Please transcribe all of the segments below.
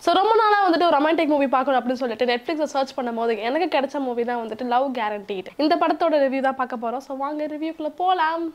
So ரொம்ப நாளாக வந்துட்டு ஒரு ரொமான்டிக் மூவி பார்க்கணும் அப்படின்னு சொல்லிட்டு நெட்ஃப்ளிக்ஸை சர்ச் பண்ணும்போது எனக்கு கிடைச்ச மூவி தான் வந்துட்டு லவ் கேரண்டீட். இந்த படத்தோட ரிவ்யூ தான் பார்க்க போகிறோம். ஸோ வாங்க ரிவ்யூக்குள்ளே போகலாம்.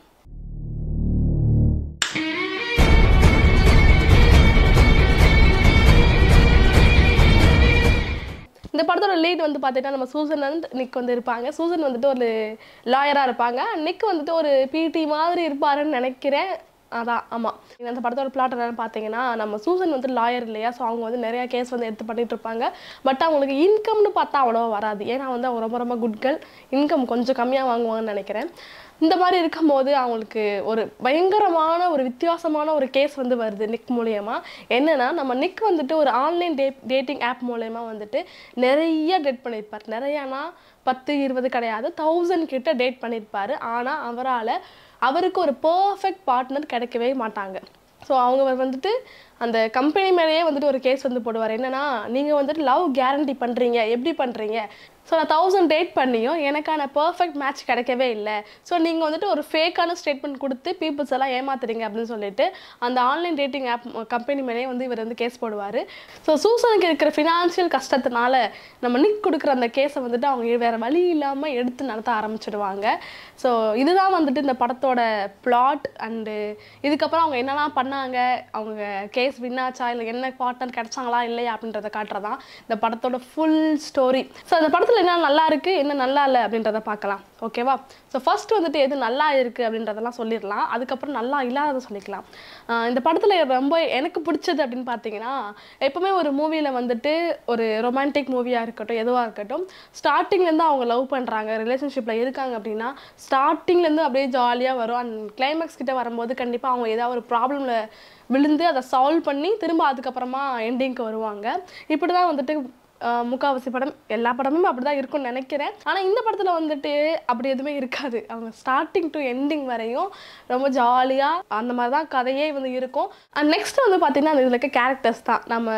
இந்த படத்தோட லீட் வந்து பார்த்தீங்கன்னா நம்ம சூசன் அண்ட் நிக் வந்து இருப்பாங்க. சூசன் வந்துட்டு ஒரு லாயராக இருப்பாங்க. நிக் வந்துட்டு ஒரு பிடி மாதிரி இருப்பாருன்னு நினைக்கிறேன். அதான் ஆமாம். அந்த படத்தோட பிளாட் என்னன்னு பார்த்தீங்கன்னா நம்ம சூசன் வந்து லாயர் இல்லையா, ஸோ அவங்க வந்து நிறையா கேஸ் வந்து எடுத்து பண்ணிட்டு இருப்பாங்க. பட் அவங்களுக்கு இன்கம்னு பார்த்தா அவ்வளோவா வராது. ஏன்னா வந்து அவங்க ரொம்ப ரொம்ப குட் கேர்ள், இன்கம் கொஞ்சம் கம்மியாக வாங்குவாங்கன்னு நினைக்கிறேன். இந்த மாதிரி இருக்கும்போது அவங்களுக்கு ஒரு பயங்கரமான ஒரு வித்தியாசமான ஒரு கேஸ் வந்து வருது நிக் மூலயமா. என்னன்னா நம்ம நிக் வந்துட்டு ஒரு ஆன்லைன் டேட்டிங் ஆப் மூலயமா வந்துட்டு நிறைய டேட் பண்ணியிருப்பார். நிறையானா 10-20 கிடையாது, 1000 கிட்ட டேட் பண்ணியிருப்பார். ஆனால் அவருக்கு ஒரு பர்ஃபெக்ட் பார்ட்னர் கிடைக்கவே மாட்டாங்க. ஸோ அவங்க வந்துட்டு அந்த கம்பெனி மேலேயே வந்துட்டு ஒரு கேஸ் வந்து போடுவார். என்னன்னா நீங்கள் வந்துட்டு லவ் கேரண்டி பண்ணுறீங்க, எப்படி பண்ணுறீங்க? ஸோ நான் 1000 டேட் பண்ணியும் எனக்கான பர்ஃபெக்ட் மேட்ச் கிடைக்கவே இல்லை. ஸோ நீங்கள் வந்துட்டு ஒரு ஃபேக்கான ஸ்டேட்மெண்ட் கொடுத்து பீப்புள்ஸ் எல்லாம் ஏமாத்துறீங்க அப்படின்னு சொல்லிட்டு அந்த ஆன்லைன் டேட்டிங் ஆப் கம்பெனி மேலேயே வந்து இவர் வந்து கேஸ் போடுவார். ஸோ சூசனுக்கு இருக்கிற ஃபினான்ஷியல் கஷ்டத்தினால நம்ம நிக் கொடுக்குற அந்த கேஸை வந்துட்டு அவங்க வேறு வழி இல்லாமல் எடுத்து நடத்த ஆரம்பிச்சிடுவாங்க. ஸோ இதுதான் வந்துட்டு இந்த படத்தோட பிளாட். அண்டு இதுக்கப்புறம் அவங்க என்னெல்லாம் பண்ணாங்க, அவங்க கேஸ் வின்னாச்சா இல்லை என்ன பார்ட்னர் கிடைச்சாங்களா இல்லையா அப்படின்றத காட்டுறதான் இந்த படத்தோட ஃபுல் ஸ்டோரி. ஸோ அந்த படத்தில் என்ன நல்லா இருக்குது என்ன நல்லா இல்லை அப்படின்றத பார்க்கலாம். ஓகேவா? ஸோ ஃபர்ஸ்ட் வந்துட்டு எது நல்லா இருக்குது அப்படின்றதெல்லாம் சொல்லிடலாம். அதுக்கப்புறம் நல்லா இல்லாததை சொல்லிக்கலாம். இந்த படத்தில் ரொம்ப எனக்கு பிடிச்சது அப்படின்னு பார்த்தீங்கன்னா, எப்போவுமே ஒரு மூவியில் வந்துட்டு ஒரு ரொமான்டிக் மூவியாக இருக்கட்டும் எதுவாக இருக்கட்டும், ஸ்டார்டிங்லேருந்து அவங்க லவ் பண்ணுறாங்க, ரிலேஷன்ஷிப்பில் இருக்காங்க அப்படின்னா ஸ்டார்டிங்லேருந்து அப்படியே ஜாலியாக வரும். அண்ட் கிளைமேக்ஸ் கிட்ட வரும்போது கண்டிப்பாக அவங்க ஏதாவது ஒரு ப்ராப்ளமில் விழுந்து அதை சால்வ் பண்ணி திரும்ப அதுக்கப்புறமா எண்டிங்க்கு வருவாங்க. இப்படி தான் வந்துட்டு முக்கால்வாசி படம், எல்லா படமும் அப்படி தான் இருக்கும்னு நினைக்கிறேன். ஆனால் இந்த படத்தில் வந்துட்டு அப்படி எதுவுமே இருக்காது. அவங்க ஸ்டார்டிங் டு எண்டிங் வரையும் ரொம்ப ஜாலியாக அந்த மாதிரி தான் கதையே வந்து இருக்கும். அண்ட் நெக்ஸ்ட் வந்து பார்த்திங்கன்னா அந்த இதில் இருக்க கேரக்டர்ஸ் தான். நம்ம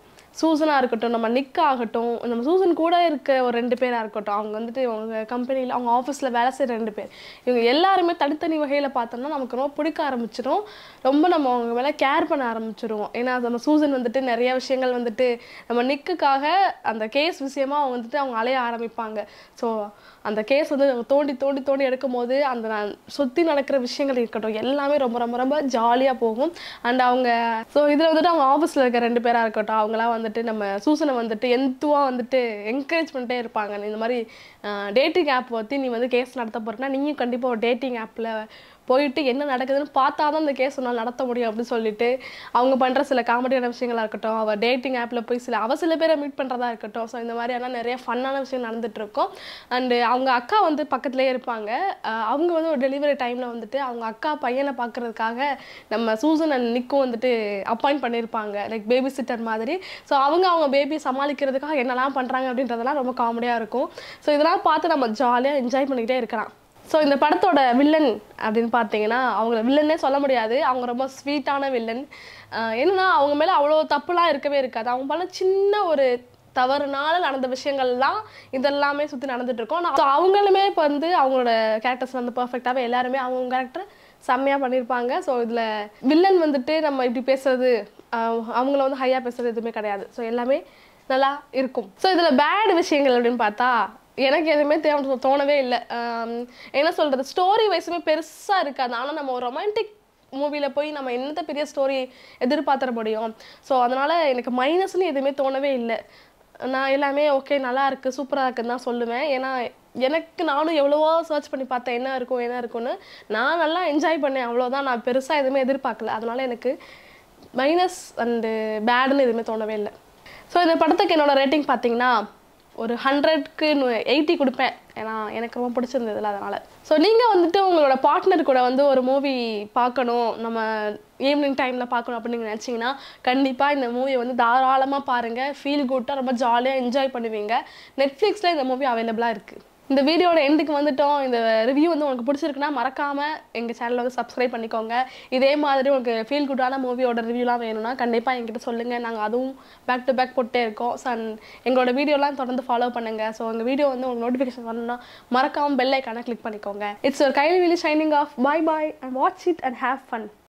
சூசனாக இருக்கட்டும், நம்ம நிக் ஆகட்டும், நம்ம சூசன் கூட இருக்க ஒரு 2 பேராக இருக்கட்டும், அவங்க வந்துட்டு அவங்க கம்பெனியில் அவங்க ஆஃபீஸில் வேலை செய்கிற 2 பேர், இவங்க எல்லாருமே தனித்தனி வகையில் பார்த்தோம்னா நமக்கு ரொம்ப பிடிக்க ஆரம்பிச்சிடும். ரொம்ப நம்ம அவங்க மேலே கேர் பண்ண ஆரம்பிச்சிடுவோம். ஏன்னா நம்ம சூசன் வந்துட்டு நிறைய விஷயங்கள் வந்துட்டு நம்ம நிக்குக்காக அந்த கேஸ் விஷயமாக அவங்க வந்துட்டு அவங்க அலைய ஆரம்பிப்பாங்க. ஸோ அந்த கேஸ் வந்து தோண்டி தோண்டி தோண்டி எடுக்கும் போது அந்த சுற்றி நடக்கிற விஷயங்கள் இருக்கட்டும் எல்லாமே ரொம்ப ரொம்ப ரொம்ப ஜாலியாக போகும். அண்ட் அவங்க ஸோ இதில் வந்துட்டு அவங்க ஆஃபீஸில் இருக்க 2 பேராக இருக்கட்டும், அவங்களாம் வந்துட்டு நம்ம சூசனை வந்துட்டு எந்துவாக வந்துட்டு என்கரேஜ் பண்ணிட்டே இருப்பாங்க. இந்த மாதிரி டேட்டிங் ஆப் பற்றி நீ வந்து கேஸ் நடத்த போகிறேன்னா நீயும் கண்டிப்பாக ஒரு டேட்டிங் ஆப்பில் போயிட்டு என்ன நடக்குதுன்னு பார்த்தா தான் இந்த கேஸ் உன்னால் நடத்த முடியும் அப்படின்னு சொல்லிட்டு அவங்க பண்ணுற சில காமெடியான விஷயங்களாக இருக்கட்டும், அவள் டேட்டிங் ஆப்பில் போய் சில பேரை மீட் பண்ணுறதா இருக்கட்டும். ஸோ இந்த மாதிரியான நிறைய ஃபன்னான விஷயம் நடந்துகிட்ருக்கும். அண்டு அவங்க அக்கா வந்து பக்கத்துலேயே இருப்பாங்க. அவங்க வந்து ஒரு டெலிவரி டைமில் வந்துட்டு அவங்க அக்கா பையனை பார்க்குறதுக்காக நம்ம சூசன் அண்ட் நிக்கும் வந்துட்டு அப்பாயிண்ட் பண்ணியிருப்பாங்க, லைக் பேபி சிட்டர் மாதிரி. ஸோ அவங்க பேபியை சமாளிக்கிறதுக்காக என்னெல்லாம் பண்ணுறாங்க அப்படின்றதெல்லாம் ரொம்ப காமெடியாக இருக்கும். ஸோ இதெல்லாம் பார்த்து நம்ம ஜாலியாக என்ஜாய் பண்ணிக்கிட்டே இருக்கலாம். ஸோ இந்த படத்தோட வில்லன் அப்படின்னு பார்த்தீங்கன்னா அவங்கள வில்லன்னே சொல்ல முடியாது, அவங்க ரொம்ப ஸ்வீட்டான வில்லன். என்னன்னா அவங்க மேலே அவ்வளோ தப்புலாம் இருக்கவே இருக்காது. அவங்க பண்ண சின்ன ஒரு தவறுனால நடந்த விஷயங்கள்லாம் இதெல்லாமே சுற்றி நடந்துகிட்ருக்கோம். ஸோ அவங்களுமே இப்போ வந்து அவங்களோட கேரக்டர்ஸ் வந்து பர்ஃபெக்டாகவே எல்லாருமே அவங்க கேரக்டர் செம்மையாக பண்ணியிருப்பாங்க. ஸோ இதில் வில்லன் வந்துட்டு நம்ம இப்படி பேசுறது, அவங்கள வந்து ஹையாக பேசுறது எதுவுமே கிடையாது. ஸோ எல்லாமே நல்லா இருக்கும். ஸோ இதில் பேட் விஷயங்கள் அப்படின்னு பார்த்தா எனக்கு எதுவுமே தோணவே இல்லை. என்ன சொல்கிறது, ஸ்டோரி வைஸுமே பெருசாக இருக்காது. ஆனால் நம்ம ஒரு ரொமான்டிக் மூவியில் போய் நம்ம என்னத்த பெரிய ஸ்டோரி எதிர்பார்த்துட முடியும். ஸோ அதனால் எனக்கு மைனஸ்ன்னு எதுவுமே தோணவே இல்லை. நான் எல்லாமே ஓகே நல்லா இருக்குது சூப்பராக இருக்குன்னு தான் சொல்லுவேன். ஏன்னா நானும் எவ்வளவோ சர்ச் பண்ணி பார்த்தேன் என்ன இருக்கும்னு. நான் நல்லா என்ஜாய் பண்ணேன், அவ்வளோதான். நான் பெருசாக எதுவுமே எதிர்பார்க்கல. அதனால் எனக்கு மைனஸ் அண்டு பேடுன்னு எதுவுமே தோணவே இல்லை. ஸோ இந்த படத்துக்கு என்னோடய ரேட்டிங் பார்த்தீங்கன்னா ஒரு 100க்கு 80 கொடுப்பேன். ஏன்னா எனக்கு ரொம்ப பிடிச்சிருந்ததில்ல அதனால். ஸோ நீங்கள் வந்துட்டு உங்களோட பார்ட்னர் கூட வந்து ஒரு மூவி பார்க்கணும், நம்ம ஈவினிங் டைமில் பார்க்கணும் அப்படின்னு நீங்கள் நினச்சிங்கன்னா கண்டிப்பாக இந்த மூவியை வந்து தாராளமாக பாருங்கள். ஃபீல் குட்டாக ரொம்ப ஜாலியாக என்ஜாய் பண்ணுவீங்க. நெட்ஃப்ளிக்ஸில் இந்த மூவி அவைலபிளாக இருக்குது. இந்த வீடியோட எண்டுக்கு வந்துட்டோம். இந்த ரிவ்யூ வந்து உங்களுக்கு பிடிச்சிருக்குன்னா மறக்காமல் எங்கள் சேனலை வந்து சப்ஸ்கிரைப் பண்ணிக்கோங்க. இதே மாதிரி உங்களுக்கு ஃபீல் குட்டான மூவியோட ரிவ்யூலாம் வேணும்னா கண்டிப்பாக என்கிட்ட சொல்லுங்கள். நாங்கள் அதுவும் பேக் டு பேக் போட்டே இருக்கோம். ஸோ எங்களோட வீடியோலாம் தொடர்ந்து ஃபாலோ பண்ணுங்கள். ஸோ எங்கள் வீடியோ வந்து உங்களுக்கு நோட்டிஃபிகேஷன் வரணும்னா மறக்காமல் பெல் ஐக்கானை கிளிக் பண்ணிக்கோங்க. It's your Kylie shining off. Bye and watch it and have fun.